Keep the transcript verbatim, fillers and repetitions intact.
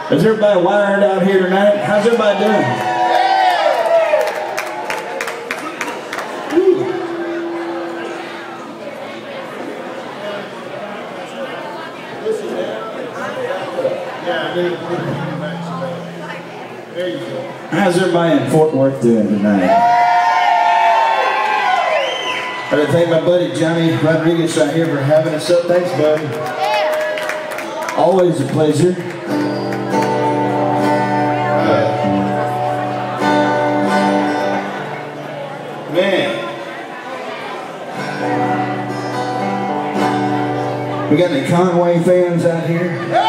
Is everybody wired out here tonight? How's everybody doing? There you go. How's everybody in Fort Worth doing tonight? I gotta thank my buddy Johnny Rodriguez right here for having us up. Thanks, buddy. Always a pleasure. Man. We got any Conway fans out here?